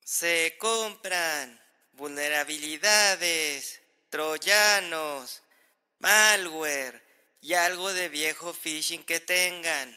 Se compran vulnerabilidades, troyanos, malware y algo de viejo phishing que tengan.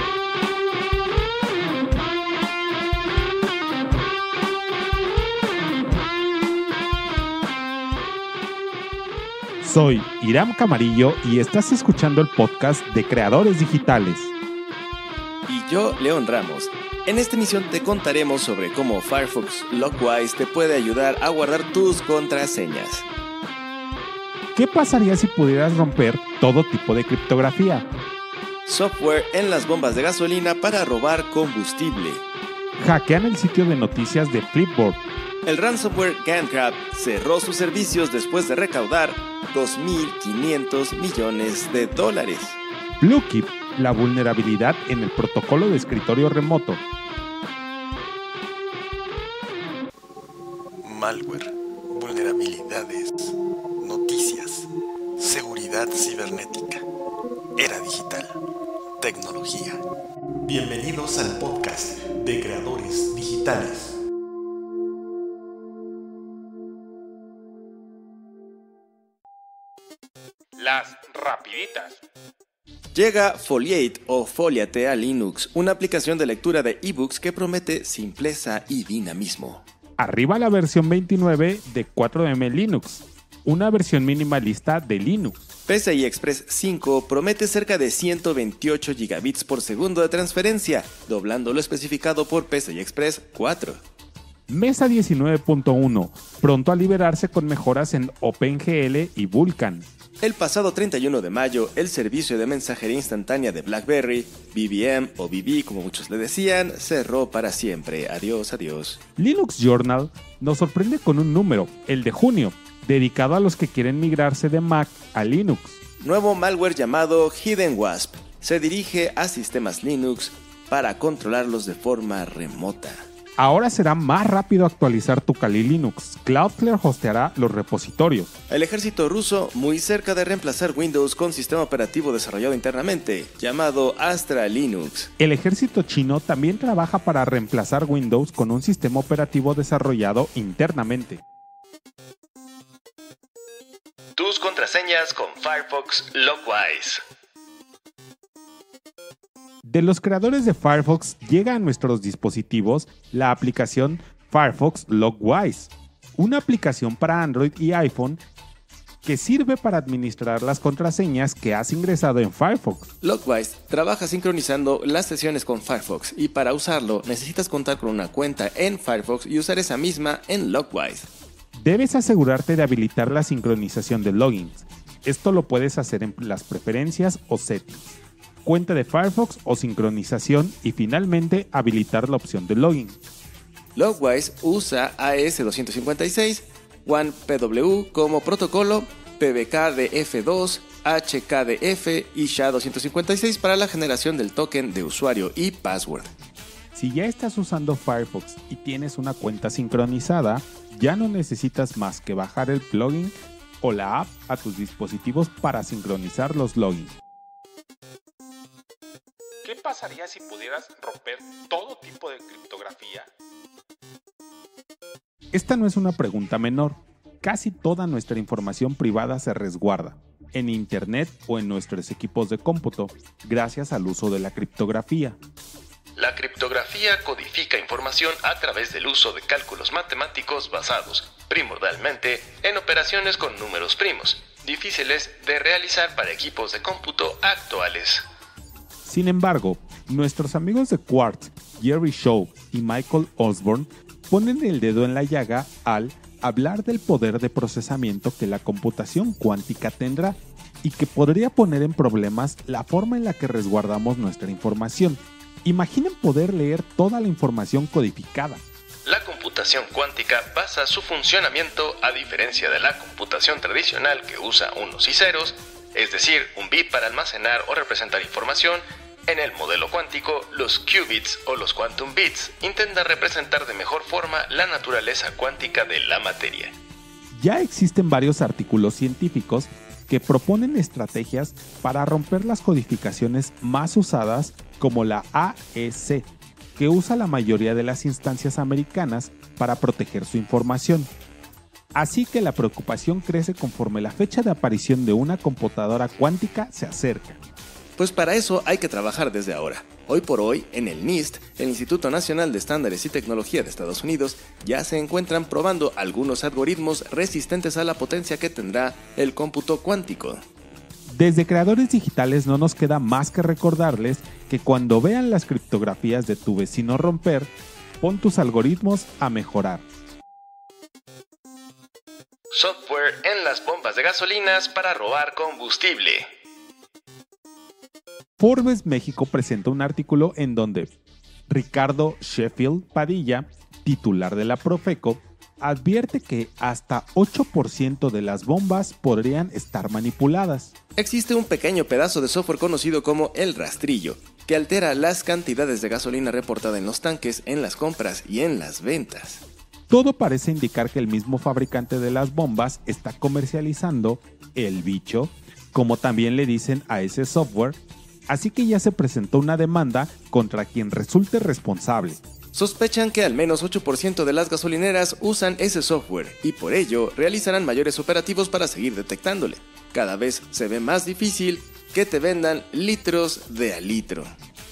Soy Hiram Camarillo y estás escuchando el podcast de Creadores Digitales. Y yo, León Ramos. En esta emisión te contaremos sobre cómo Firefox Lockwise te puede ayudar a guardar tus contraseñas. ¿Qué pasaría si pudieras romper todo tipo de criptografía? Software en las bombas de gasolina para robar combustible. Hackean el sitio de noticias de Flipboard. El ransomware GandCrab cerró sus servicios después de recaudar $2.500 millones. Bluekeep, la vulnerabilidad en el protocolo de escritorio remoto. Malware, vulnerabilidades, noticias, seguridad cibernética, era digital, tecnología. Bienvenidos al podcast de Creadores Digitales. Las rapiditas. Llega Foliate o Foliate a Linux, una aplicación de lectura de ebooks que promete simpleza y dinamismo. Arriba la versión 29 de 4M Linux, una versión minimalista de Linux. PCI Express 5 promete cerca de 128 gigabits por segundo de transferencia, doblando lo especificado por PCI Express 4. Mesa 19.1, pronto a liberarse con mejoras en OpenGL y Vulkan. El pasado 31 de mayo, el servicio de mensajería instantánea de BlackBerry, BBM o BB como muchos le decían, cerró para siempre. Adiós, adiós. Linux Journal nos sorprende con un número, el de junio, dedicado a los que quieren migrarse de Mac a Linux. Nuevo malware llamado Hidden Wasp se dirige a sistemas Linux para controlarlos de forma remota. Ahora será más rápido actualizar tu Kali Linux. Cloudflare hosteará los repositorios. El ejército ruso muy cerca de reemplazar Windows con sistema operativo desarrollado internamente, llamado Astra Linux. El ejército chino también trabaja para reemplazar Windows con un sistema operativo desarrollado internamente. Tus contraseñas con Firefox Lockwise. De los creadores de Firefox llega a nuestros dispositivos la aplicación Firefox Lockwise, una aplicación para Android y iPhone que sirve para administrar las contraseñas que has ingresado en Firefox. Lockwise trabaja sincronizando las sesiones con Firefox y para usarlo necesitas contar con una cuenta en Firefox y usar esa misma en Lockwise. Debes asegurarte de habilitar la sincronización de logins. Esto lo puedes hacer en las preferencias o settings, cuenta de Firefox o sincronización y finalmente habilitar la opción de login. Lockwise usa AES-256, OnePW como protocolo, PBKDF2, HKDF y SHA-256 para la generación del token de usuario y password. Si ya estás usando Firefox y tienes una cuenta sincronizada, ya no necesitas más que bajar el plugin o la app a tus dispositivos para sincronizar los logins. ¿Qué pasaría si pudieras romper todo tipo de criptografía? Esta no es una pregunta menor. Casi toda nuestra información privada se resguarda en Internet o en nuestros equipos de cómputo gracias al uso de la criptografía. La criptografía codifica información a través del uso de cálculos matemáticos basados, primordialmente, en operaciones con números primos, difíciles de realizar para equipos de cómputo actuales. Sin embargo, nuestros amigos de Quartz, Jerry Shou y Michael Osborne ponen el dedo en la llaga al hablar del poder de procesamiento que la computación cuántica tendrá y que podría poner en problemas la forma en la que resguardamos nuestra información. Imaginen poder leer toda la información codificada. La computación cuántica basa su funcionamiento, a diferencia de la computación tradicional que usa unos y ceros, es decir, un bit para almacenar o representar información. En el modelo cuántico, los qubits o los quantum bits intentan representar de mejor forma la naturaleza cuántica de la materia. Ya existen varios artículos científicos que proponen estrategias para romper las codificaciones más usadas como la AEC, que usa la mayoría de las instancias americanas para proteger su información. Así que la preocupación crece conforme la fecha de aparición de una computadora cuántica se acerca. Pues para eso hay que trabajar desde ahora. Hoy por hoy, en el NIST, el Instituto Nacional de Estándares y Tecnología de Estados Unidos, ya se encuentran probando algunos algoritmos resistentes a la potencia que tendrá el cómputo cuántico. Desde Creadores Digitales no nos queda más que recordarles que cuando vean las criptografías de tu vecino romper, pon tus algoritmos a mejorar. Software en las bombas de gasolinas para robar combustible. Forbes México presenta un artículo en donde Ricardo Sheffield Padilla, titular de la Profeco, advierte que hasta 8% de las bombas podrían estar manipuladas. Existe un pequeño pedazo de software conocido como el rastrillo, que altera las cantidades de gasolina reportada en los tanques, en las compras y en las ventas. Todo parece indicar que el mismo fabricante de las bombas está comercializando el bicho, como también le dicen a ese software, así que ya se presentó una demanda contra quien resulte responsable. Sospechan que al menos 8% de las gasolineras usan ese software y por ello realizarán mayores operativos para seguir detectándole. Cada vez se ve más difícil que te vendan litros de a litro.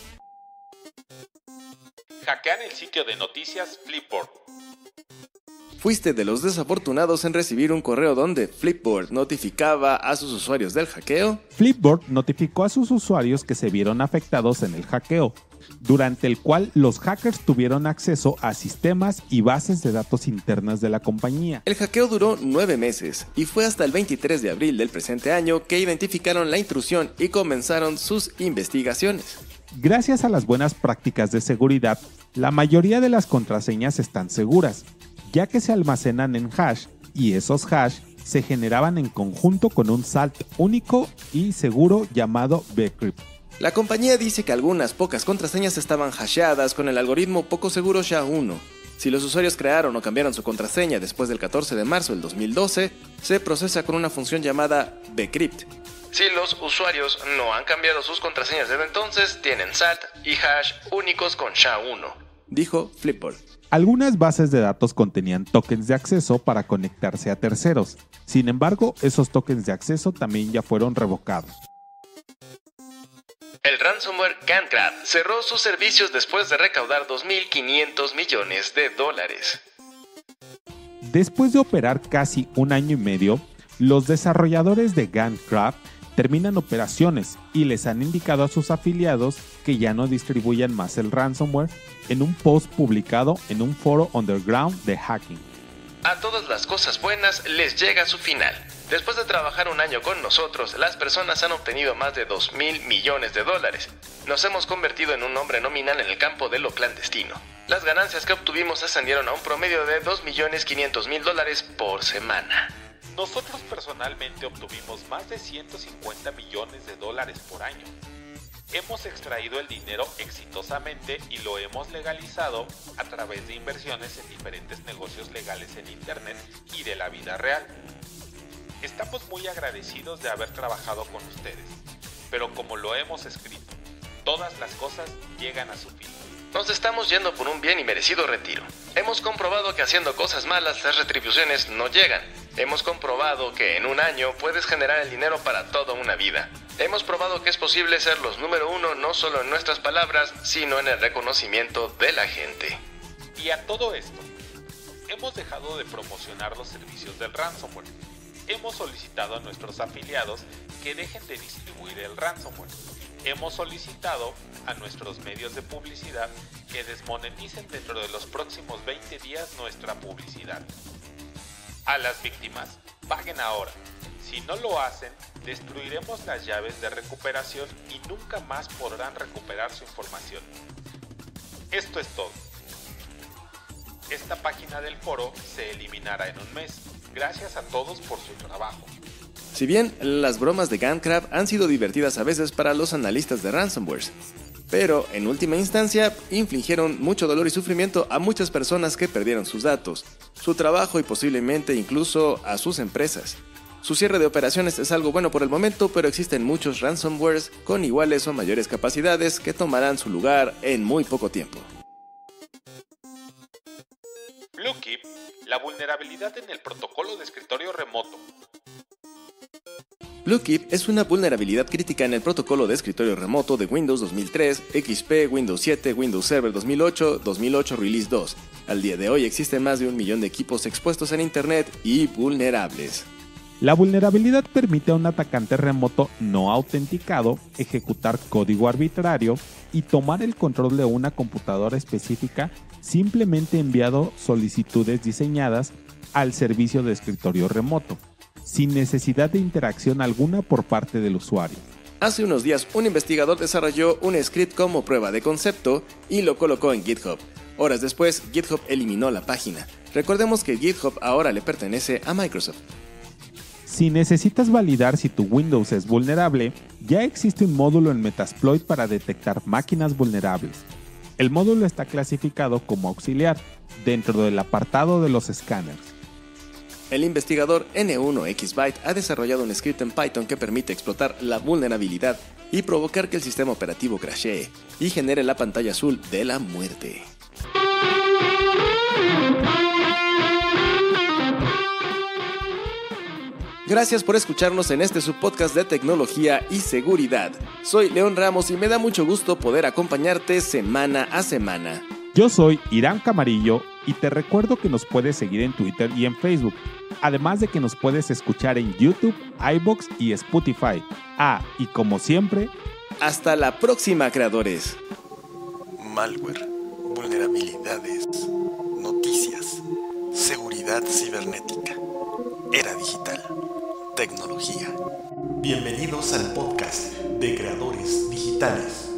Hackean el sitio de noticias Flipboard. ¿Fuiste de los desafortunados en recibir un correo donde Flipboard notificaba a sus usuarios del hackeo? Flipboard notificó a sus usuarios que se vieron afectados en el hackeo, durante el cual los hackers tuvieron acceso a sistemas y bases de datos internas de la compañía. El hackeo duró 9 meses y fue hasta el 23 de abril del presente año que identificaron la intrusión y comenzaron sus investigaciones. Gracias a las buenas prácticas de seguridad, la mayoría de las contraseñas están seguras, ya que se almacenan en hash y esos hash se generaban en conjunto con un salt único y seguro llamado bcrypt. La compañía dice que algunas pocas contraseñas estaban hasheadas con el algoritmo poco seguro SHA-1. Si los usuarios crearon o cambiaron su contraseña después del 14 de marzo del 2012, se procesa con una función llamada bcrypt. Si los usuarios no han cambiado sus contraseñas desde entonces, tienen salt y hash únicos con SHA-1, dijo Flipboard. Algunas bases de datos contenían tokens de acceso para conectarse a terceros. Sin embargo, esos tokens de acceso también ya fueron revocados. El ransomware GunCrab cerró sus servicios después de recaudar $2.500 millones. Después de operar casi un año y medio, los desarrolladores de GunCrab terminan operaciones y les han indicado a sus afiliados que ya no distribuyan más el ransomware en un post publicado en un foro underground de hacking. A todas las cosas buenas les llega su final. Después de trabajar un año con nosotros, las personas han obtenido más de $2.000 millones. Nos hemos convertido en un nombre nominal en el campo de lo clandestino. Las ganancias que obtuvimos ascendieron a un promedio de $2.500.000 por semana. Nosotros personalmente obtuvimos más de $150 millones por año. Hemos extraído el dinero exitosamente y lo hemos legalizado a través de inversiones en diferentes negocios legales en internet y de la vida real. Estamos muy agradecidos de haber trabajado con ustedes, pero como lo hemos escrito, todas las cosas llegan a su fin. Nos estamos yendo por un bien y merecido retiro. Hemos comprobado que haciendo cosas malas las retribuciones no llegan. Hemos comprobado que en un año puedes generar el dinero para toda una vida. Hemos probado que es posible ser los número uno no solo en nuestras palabras, sino en el reconocimiento de la gente. Y a todo esto, hemos dejado de promocionar los servicios del ransomware. Hemos solicitado a nuestros afiliados que dejen de distribuir el ransomware. Hemos solicitado a nuestros medios de publicidad que desmoneticen dentro de los próximos 20 días nuestra publicidad. A las víctimas, paguen ahora. Si no lo hacen, destruiremos las llaves de recuperación y nunca más podrán recuperar su información. Esto es todo. Esta página del foro se eliminará en un mes. Gracias a todos por su trabajo. Si bien las bromas de GunCrab han sido divertidas a veces para los analistas de ransomware, pero en última instancia infligieron mucho dolor y sufrimiento a muchas personas que perdieron sus datos, su trabajo y posiblemente incluso a sus empresas. Su cierre de operaciones es algo bueno por el momento, pero existen muchos ransomwares con iguales o mayores capacidades que tomarán su lugar en muy poco tiempo. BlueKeep, la vulnerabilidad en el protocolo de escritorio remoto. BlueKeep es una vulnerabilidad crítica en el protocolo de escritorio remoto de Windows 2003, XP, Windows 7, Windows Server 2008, 2008 Release 2. Al día de hoy existen más de 1 millón de equipos expuestos en Internet y vulnerables. La vulnerabilidad permite a un atacante remoto no autenticado ejecutar código arbitrario y tomar el control de una computadora específica simplemente enviando solicitudes diseñadas al servicio de escritorio remoto, sin necesidad de interacción alguna por parte del usuario. Hace unos días, un investigador desarrolló un script como prueba de concepto y lo colocó en GitHub. Horas después, GitHub eliminó la página. Recordemos que GitHub ahora le pertenece a Microsoft. Si necesitas validar si tu Windows es vulnerable, ya existe un módulo en Metasploit para detectar máquinas vulnerables. El módulo está clasificado como auxiliar dentro del apartado de los escáneres. El investigador N1xbyte ha desarrollado un script en Python que permite explotar la vulnerabilidad y provocar que el sistema operativo crashee y genere la pantalla azul de la muerte. Gracias por escucharnos en este subpodcast de tecnología y seguridad. Soy León Ramos y me da mucho gusto poder acompañarte semana a semana. Yo soy Irán Camarillo y te recuerdo que nos puedes seguir en Twitter y en Facebook, además de que nos puedes escuchar en YouTube, iVoox y Spotify. Y como siempre, hasta la próxima, creadores. Malware, vulnerabilidades, noticias, seguridad cibernética, era digital, tecnología. Bienvenidos al podcast de Creadores Digitales.